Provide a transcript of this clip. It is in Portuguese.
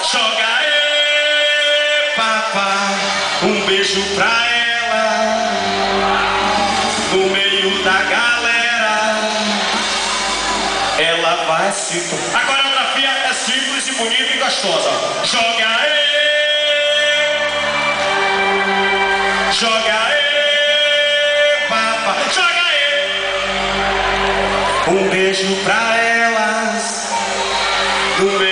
Joga aí, papá, um beijo pra ela, no meio da galera, ela vai se... A coreografia é simples e bonita e gostosa. Joga aí, papá, joga aí, um beijo pra elas, no meio